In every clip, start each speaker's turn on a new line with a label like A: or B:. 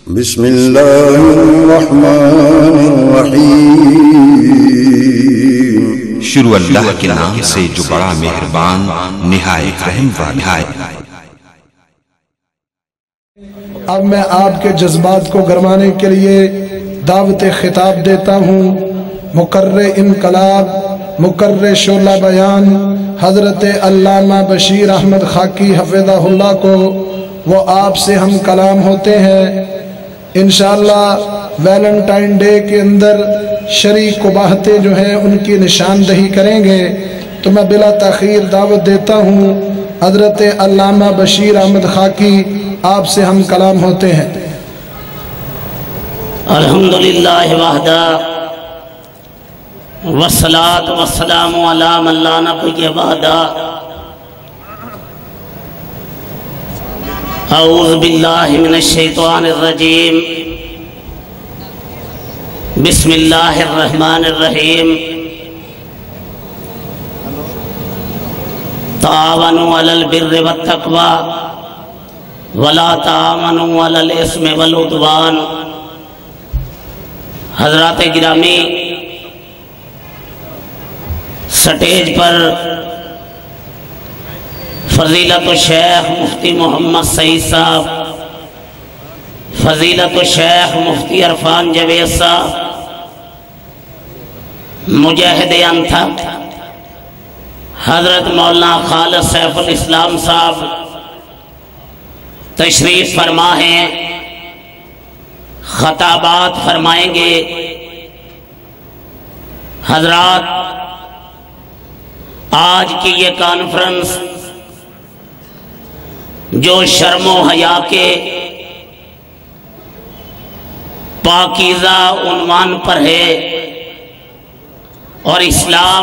A: بسم اللہ الرحمن الرحیم۔
B: شروع اللہ کے نام سے جو بڑا مہربان نہایت رحم والا ہے۔
C: اب میں آپ کے جذبات کو گرمانے کے لیے دعوت خطاب دیتا ہوں مقرر انقلاب، مقرر شعلہ بیان حضرت علامہ بشیر احمد خاکی حفظہ اللہ کو۔ وہ آپ سے ہم کلام ہوتے ہیں انشاءاللہ ویلنٹائن ڈے کے اندر شرعی قباحتیں جو ہیں ان کی نشاندہی کریں گے، تو میں بلا تاخیر دعوت دیتا ہوں حضرت علامہ بشیر احمد خاکی، آپ سے ہم کلام ہوتے ہیں۔
D: الحمدللہ وحدہ والصلاة والسلام علی من لا نبی بعدہ۔ اعوذ باللہ من الشیطان الرجیم، بسم اللہ الرحمن الرحیم۔ تعاونوا علی البر والتقوی ولا تعاونوا علی الاثم والعدوان۔ حضرات گرامی، سٹیج پر فضیلت الشیخ مفتی محمد سعید صاحب، فضیلت الشیخ مفتی عرفان جوید صاحب، مجاہد انتھک حضرت مولانا خالد سیف الاسلام صاحب تشریف فرما ہیں، خطابات فرمائیں گے۔ حضرات، آج کی یہ کانفرنس جو شرم و حیا کے پاکیزہ عنوان پر ہے، اور اسلام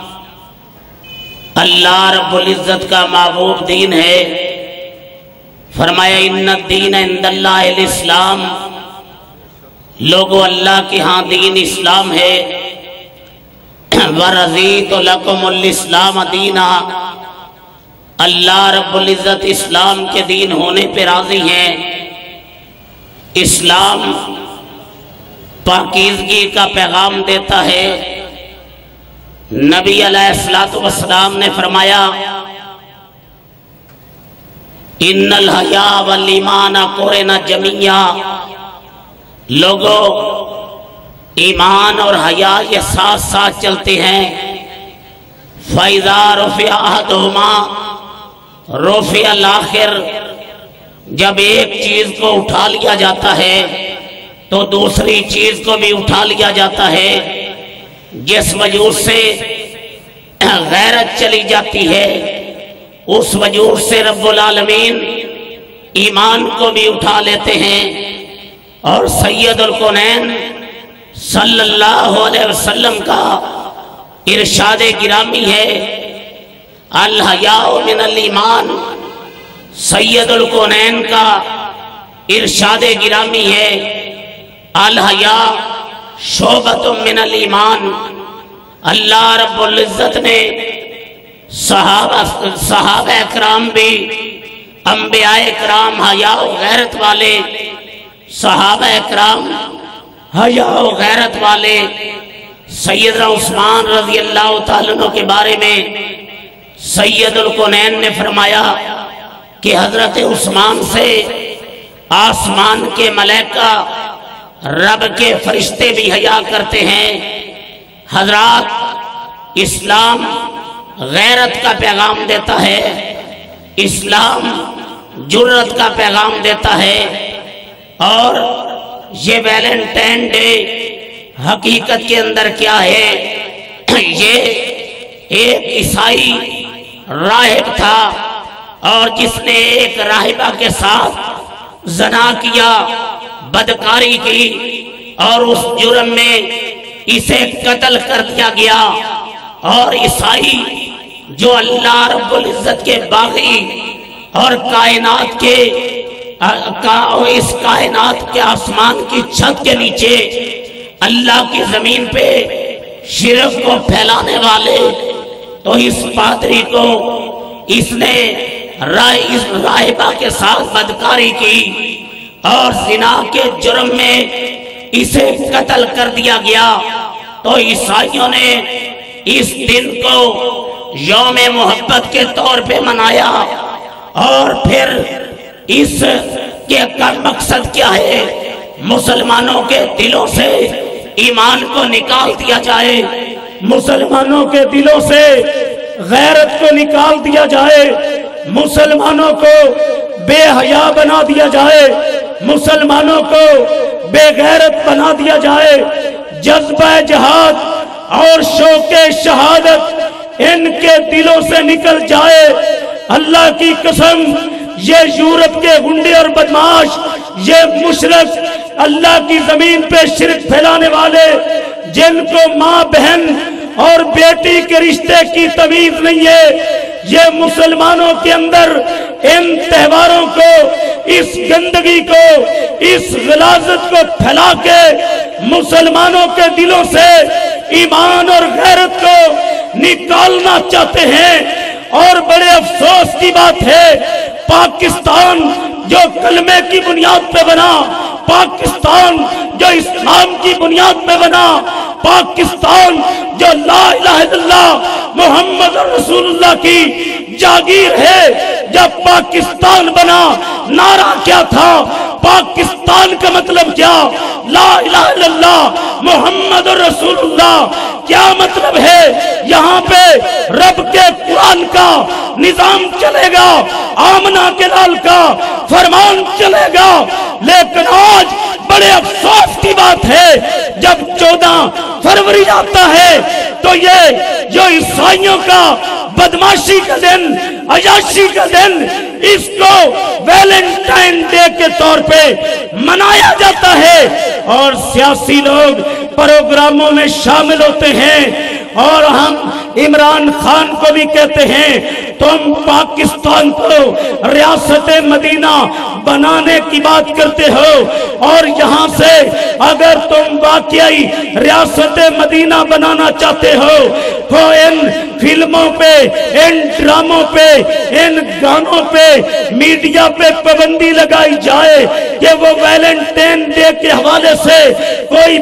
D: اللہ رب العزت کا محبوب دین ہے، فرمایا ان الدین عند اللہ الاسلام، لوگو اللہ کے ہاں دین اسلام ہے۔ وَرَضِيتُ لَكُمُ الْإِسْلَامَ دِينًا، اللہ رب العزت اسلام کے دین ہونے پہ راضی ہیں۔ اسلام پاکیزگی کا پیغام دیتا ہے۔ نبی علیہ السلام نے فرمایا ان الحیاء والایمان قرن جمیعا، لوگو ایمان اور حیا یہ ساتھ ساتھ چلتے ہیں۔ فَإِذَا رُفِعَ أَحَدُهُمَا رُفِعَ الْآخِرُ، جب ایک چیز کو اٹھا لیا جاتا ہے تو دوسری چیز کو بھی اٹھا لیا جاتا ہے۔ جس وجود سے غیرت چلی جاتی ہے، اس وجود سے رب العالمین ایمان کو بھی اٹھا لیتے ہیں۔ اور سید الکونین صلی اللہ علیہ وسلم کا ارشاد گرامی ہے الحیاء من الایمان، سید الکونین کا ارشاد گرامی ہے الحیاء شعبۃ من الایمان۔ اللہ رب العزت نے صحابہ اکرام بھی، انبیاء اکرام حیا و غیرت والے، صحابہ اکرام حیا و غیرت والے، سیدنا عثمان رضی اللہ تعالیٰ عنہ کے بارے میں سید الکونین نے فرمایا کہ حضرت عثمان سے آسمان کے ملائکہ، رب کے فرشتے بھی حیا کرتے ہیں۔ حضرات، اسلام غیرت کا پیغام دیتا ہے، اسلام جرت کا پیغام دیتا ہے۔ اور یہ ویلنٹائن ڈے حقیقت کے اندر کیا ہے؟ یہ ایک عیسائی راہب تھا، اور جس نے ایک راہبہ کے ساتھ زنا کیا، بدکاری کی، اور اس جرم میں اسے قتل کر دیا گیا۔ اور عیسائی جو اللہ رب العزت کے باغی اور کائنات کے اس کائنات کے آسمان کی چھت کے نیچے اللہ کی زمین پہ شرک کو پھیلانے والے، تو اس پادری کو اس نے اس راہبہ کے ساتھ بدکاری کی، اور زنا کے جرم میں اسے قتل کر دیا گیا، تو عیسائیوں نے اس دن کو یوم محبت کے طور پہ منایا۔ اور پھر اس کے کا مقصد کیا ہے؟ مسلمانوں کے دلوں سے ایمان کو نکال دیا جائے، مسلمانوں کے دلوں سے غیرت کو نکال دیا جائے، مسلمانوں کو بے حیا بنا دیا جائے، مسلمانوں کو بے غیرت بنا دیا جائے، جذبہ جہاد اور شوق شہادت ان کے دلوں سے نکل جائے۔ اللہ کی قسم، یہ یورپ کے گنڈے اور بدماش، یہ مشرک، اللہ کی زمین پہ شرک پھیلانے والے، جن کو ماں بہن اور بیٹی کے رشتے کی تمیز نہیں ہے، یہ مسلمانوں کے اندر ان تہواروں کو، اس گندگی کو، اس غلاظت کو پھیلا کے مسلمانوں کے دلوں سے ایمان اور غیرت کو نکالنا چاہتے ہیں۔ اور بڑے افسوس کی بات ہے، پاکستان جو کلمے کی بنیاد پہ بنا، پاکستان جو اسلام کی بنیاد پہ بنا، پاکستان جو لا الہ الا اللہ محمد رسول اللہ کی جاگیر ہے، جب پاکستان بنا نعرہ کیا تھا؟ پاکستان کا مطلب کیا؟ لا الہ الا اللہ محمد رسول اللہ۔ کیا مطلب ہے؟ یہاں پہ رب کے قرآن کا نظام چلے گا، آمنہ کے لال کا فرمان چلے گا۔ لیکن آج بڑے افسوس کی بات ہے، جب 14 فروری آتا ہے تو یہ جو عیسائیوں کا بدماشی کا دن، عیاشی کا دن، اس کو ویلنٹائن ڈے کے طور پہ منایا جاتا ہے، اور سیاسی لوگ پروگراموں میں شامل ہوتے ہیں۔ اور ہم عمران خان کو بھی کہتے ہیں، تم پاکستان کو ریاست مدینہ بنانے کی بات کرتے ہو، اور یہاں سے اگر تم واقعی ریاست مدینہ بنانا چاہتے ہو تو ان فلموں پہ، ان ڈراموں پہ، ان گانوں پہ، میڈیا پہ پابندی لگائی جائے کہ وہ ویلنٹائن ڈے کے حوالے سے کوئی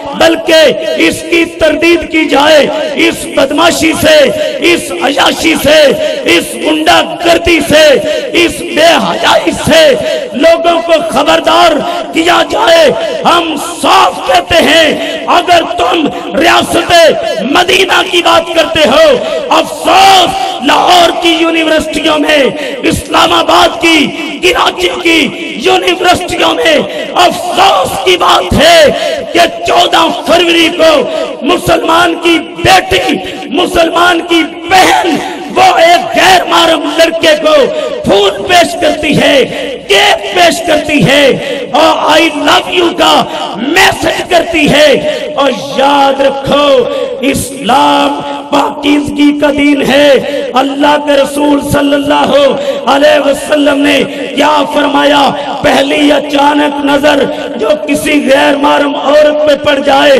D: بلکہ اس کی تردید کی جائے، اس بدماشی سے، اس عیاشی سے، اس گنڈا گردی سے، اس بے حیائی سے لوگوں کو خبردار کیا جائے۔ ہم صاف کہتے ہیں، اگر تم ریاست مدینہ کی بات کرتے ہو، افسوس لاہور کی یونیورسٹیوں میں، اسلام آباد کی، کراچی کی یونیورسٹیوں میں افسوس کی بات ہے کہ 14 فروری کو مسلمان کی بیٹی، مسلمان کی بہن، وہ ایک غیر محرم لڑکے کو پھول پیش کرتی ہے، کیک پیش کرتی ہے، اور آئی لو یو کا میسج کرتی ہے۔ اور یاد رکھو، اسلام پاکیزگی کا دین ہے۔ اللہ کے رسول صلی اللہ علیہ وسلم نے کیا فرمایا؟ پہلی اچانک نظر جو کسی غیر محرم عورت پہ پڑ جائے،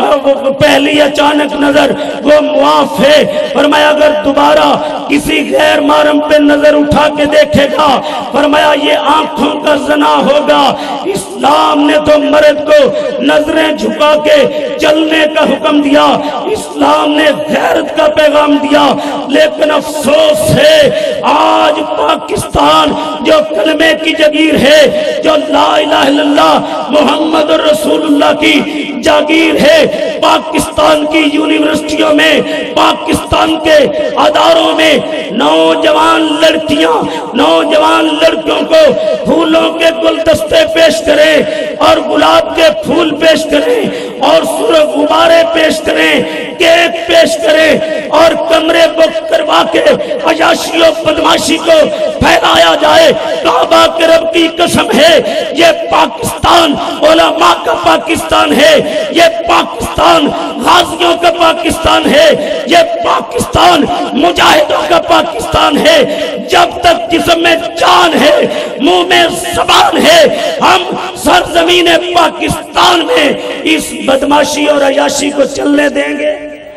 D: پہلی اچانک نظر وہ معاف ہے۔ فرمایا اگر دوبارہ کسی غیر محرم پہ نظر اٹھا کے دیکھے گا، فرمایا یہ آنکھوں کا زنا ہوگا۔ اسلام نے تو مرد کو نظریں جھکا کے چلنے کا حکم دیا، اسلام نے غیرت کا پیغام دیا۔ لیکن افسوس ہے، آج پاکستان جو کلمے کی جگیر ہے، جو لا الہ الا اللہ محمد رسول اللہ کی جاگیر ہے، پاکستان کی یونیورسٹیوں میں، پاکستان کے اداروں میں نوجوان لڑکیاں، نوجوان لڑکیوں کو پھولوں کے گلدستے پیش کریں، اور گلاب کے پھول پیش کریں، اور سرخ غبارے پیش کریں، کیک پیش کریں، اور کمرے بک کروا کے عیاشی و بدماشی کو پھیلایا جائے۔ کعبہ کے رب کی قسم ہے، یہ پاکستان علماء کا پاکستان ہے، یہ پاکستان غازیوں کا پاکستان ہے، یہ پاکستان مجاہدوں کا پاکستان ہے۔ جب تک جسم میں جان ہے، منہ میں زبان ہے، ہم سرزمین پاکستان میں اس بدماشی اور عیاشی کو چلنے دیں گے؟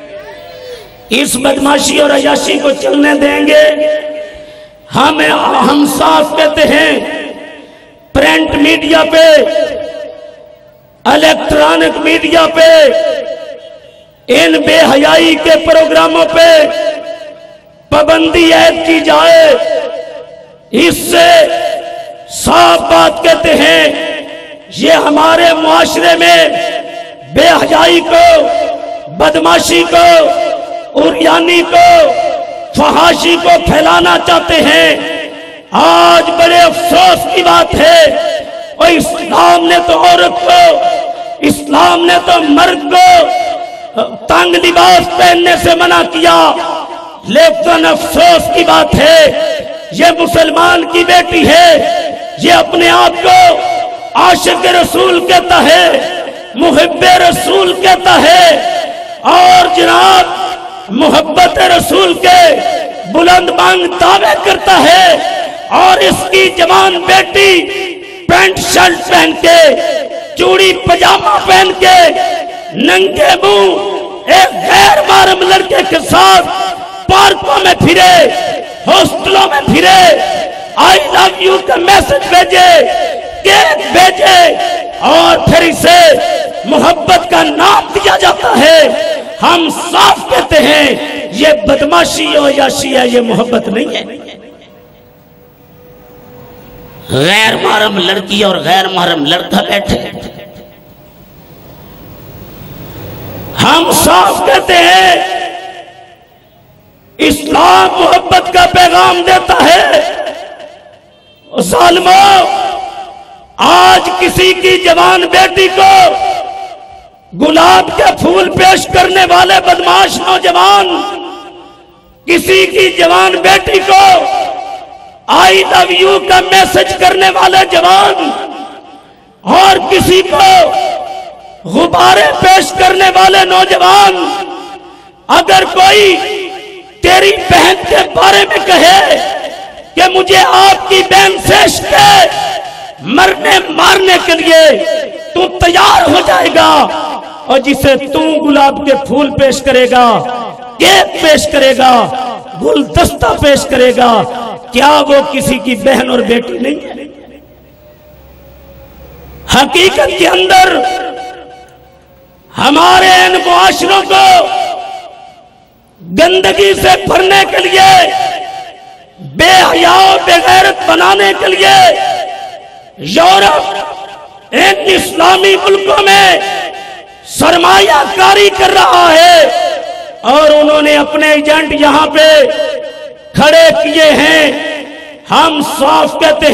D: اس بدماشی اور عیاشی کو چلنے دیں گے؟ ہم صاف کہتے ہیں، प्रिंट मीडिया पे, इलेक्ट्रॉनिक मीडिया पे, इन बेहयाई के प्रोग्रामों पे पाबंदी ऐड की जाए। इससे साफ बात कहते हैं, ये हमारे मुआशरे में बेहयाई को, बदमाशी को, उरियानी को, फहाशी को फैलाना चाहते हैं। आज बड़े अफसोस की बात है, और इस्लाम ने तो औरत को, इस्लाम ने तो मर्द को तंग लिबास पहनने से मना किया, लेकिन अफसोस की बात है ये मुसलमान की बेटी है, ये अपने आप को आशिक रसूल कहता है, मुहिब्बे रसूल कहता है, और जनाब मोहब्बत रसूल के बुलंद बांग दावे करता है, और इसकी जवान बेटी पैंट शर्ट पहन के, चूड़ी पजामा पहन के, नंगे मुंह एक गैर महरम लड़के के साथ पार्कों में फिरे, हॉस्टलों में फिरे, आई लव यू का मैसेज भेजे, केक भेजे, और फिर इसे मोहब्बत का नाम दिया जाता है। हम साफ कहते हैं ये बदमाशी और याशी है, ये मोहब्बत नहीं है। गैर महरम लड़की और गैर महरम लड़का बैठे, हम साफ कहते हैं इस्लाम मोहब्बत का पैगाम देता है। जालिमो, आज किसी की जवान बेटी को गुलाब के फूल पेश करने वाले बदमाश नौजवान, किसी की जवान बेटी को आई लव यू का मैसेज करने वाले जवान, और किसी को गुब्बारे पेश करने वाले नौजवान, अगर कोई तेरी बहन के बारे में कहे कि मुझे आपकी बहन से इश्क मरने मारने के लिए तू तैयार हो जाएगा, और जिसे तू गुलाब के फूल पेश करेगा, केक पेश करेगा, गुलदस्ता पेश करेगा, क्या वो किसी की बहन और बेटी नहीं है? हकीकत के अंदर हमारे इन मुआशरों को गंदगी से भरने के लिए, बेहया बेगैरत बनाने के लिए यूरोप इन इस्लामी मुल्कों में सरमायाकारी कर रहा है, और उन्होंने अपने एजेंट यहां पे खड़े किए हैं। हम साफ कहते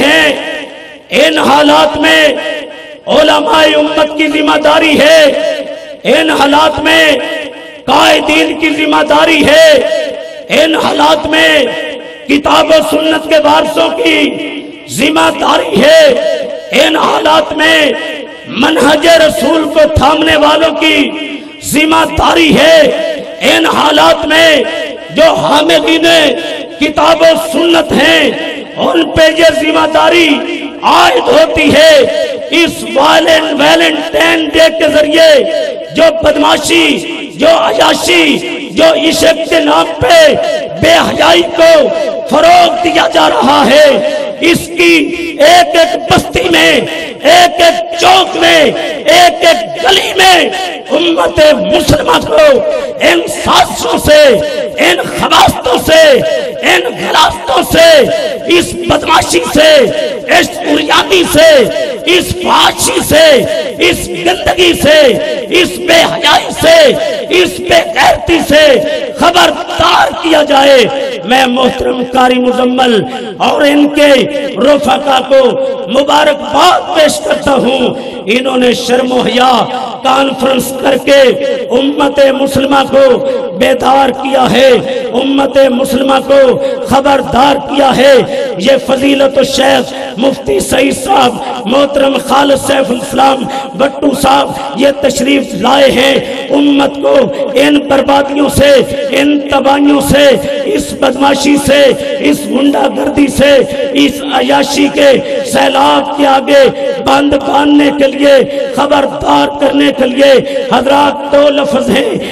D: हैं इन हालात में उलमाए उम्मत की जिम्मेदारी है, इन हालात में कायदीन की जिम्मेदारी है, इन हालात में किताब और सुन्नत के वारसों की जिम्मेदारी है, इन हालात में मनहज रसूल को थामने वालों की जिम्मेदारी है, इन हालात में जो हामिलीन किताब और सुन्नत हैं उन पे ये जिम्मेदारी आयद होती है। इस वैलेंटाइन डे के जरिए जो बदमाशी, जो अयाशी, जो इश्क के नाम पे बेहयाई को फरोग दिया जा रहा है, इसकी एक एक बस्ती में, एक एक चौक में, एक एक गली में उम्मत मुसलमान को इन साजिशों से, इन खबास्तों से, इन गलास्तों से, इस बदमाशी से, इस उरियानी से, इस फाशी से, इस गंदगी से, इस बेहयाई से, इस बेगैरती से खबरदार किया जाए। मैं मोहतरम कारी मुजम्मल और इनके रफ़ाका को मुबारकबाद पेश करता हूँ। इन्होंने शर्म हया कॉन्फ्रेंस करके उम्मत मुसलमा को बेदार किया है, उम्मत मुसलमा को खबरदार किया है। ये फजीलत शेख मुफ्ती सईद साहब, मोहतरम खालिद सैफ इस्लाम भट्टू साहब ये तशरीफ लाए हैं। उम्मत को इन बर्बादियों से, इन तबाहियों से, इस बदमाशी से, इस गुंडागर्दी से, इस अयाशी के सैलाब के आगे बंद बांधने के लिए, खबरदार करने के लिए हजरात दो लफ्ज हैं,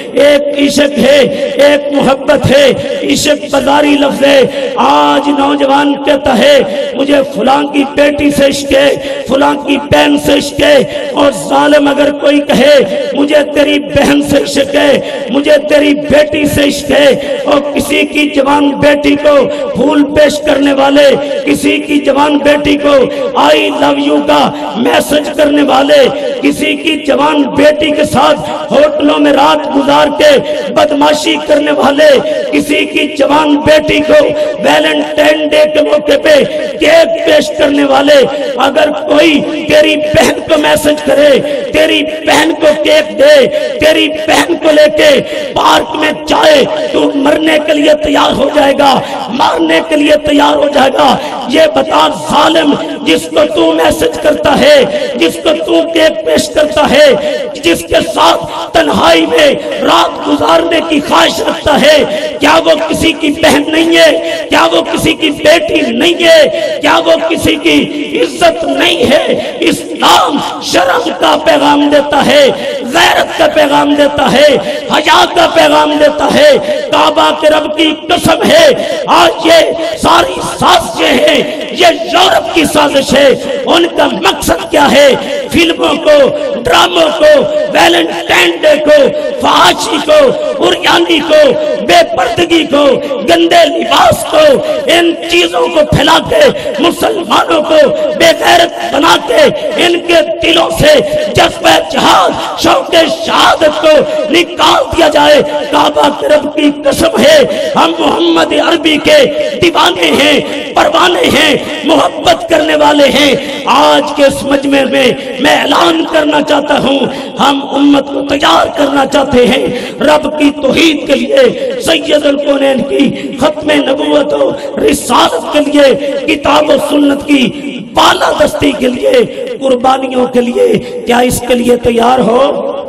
D: ایک عشق ہے، ایک محبت ہے، عشق بازاری لفظ ہے۔ آج نوجوان کہتا ہے مجھے فلاں کی بیٹی سے عشق ہے، فلاں کی بہن سے عشق ہے، اور ظالم اگر کوئی کہے مجھے تیری بہن سے عشق ہے، مجھے تیری بیٹی سے عشق ہے، اور کسی کی جوان بیٹی کو پھول پیش کرنے والے، کسی کی جوان بیٹی کو آئی لو یو کا میسج کرنے والے، کسی کی جوان بیٹی کے ساتھ ہوٹلوں میں رات گزار کے بدماشی کرنے والے، کسی کی جوان بیٹی کو ویلنٹائن ڈے کے موقع پہ کیک پیش کرنے والے، اگر کوئی تیری بہن کو میسج کرے، تیری بہن کو کیک دے، تیری بہن کو لے کے پارک میں جائے، تو مرنے کے لیے تیار ہو جائے گا، مارنے کے لیے تیار ہو جائے گا۔ یہ بتا ظالم، جس کو تو میسج کرتا ہے، جس کو تو کیک پیش کرتا ہے، جس کے ساتھ تنہائی میں رات گزارنے کی خواہش رکھتا ہے، کیا وہ کسی کی بہن نہیں ہے؟ کیا وہ کسی کی بیٹی نہیں ہے؟ کیا وہ کسی کی عزت نہیں ہے؟ اسلام شرم کا پیغام دیتا ہے، غیرت کا پیغام دیتا ہے، حیا کا پیغام دیتا ہے۔ کعبہ کے رب کی قسم ہے، آج یہ ساری سازشیں ہیں، یہ یورپ کی سازش ہے۔ ان کا مقصد کیا ہے؟ فلموں کو، ڈراموں کو، ویلنٹائن ڈے کو، فحاشی کو، عریانی کو، بے پردگی کو، گندے لباس کو، ان چیزوں کو پھیلا کے مسلمانوں کو بے غیرت بنا کے ان کے دلوں سے جذبہ جہاد، شوق شہادت کو نکال دیا جائے۔ کعبہ کے رب کی قسم ہے، ہم محمد عربی کے دیوانے ہیں، پروانے ہیں، محبت کرنے والے ہیں۔ آج کے اس مجمع میں میں اعلان کرنا چاہتا ہوں، ہم امت کو تیار کرنا چاہتے ہیں رب کی توحید کے لیے، سید الکونین کی ختم نبوت و رسالت کے لیے، کتاب و سنت کی بالادستی کے لیے، قربانیوں کے لیے۔ کیا اس کے لیے تیار ہو؟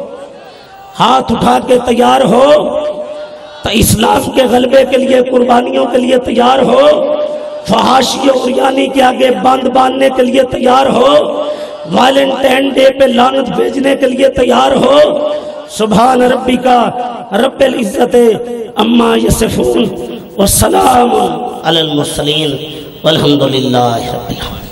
D: ہاتھ اٹھا کے تیار ہو؟ تو اسلام کے غلبے کے لیے، قربانیوں کے لیے تیار ہو؟ فحاشی اور عریانی کے آگے باندھ باندھنے کے لیے تیار ہو؟ ویلنٹائن ڈے پہ لعنت بھیجنے کے لیے تیار ہو؟ سبحان ربک رب العزت عما یصفون والسلام علی المرسلین والحمد للہ رب العالمین۔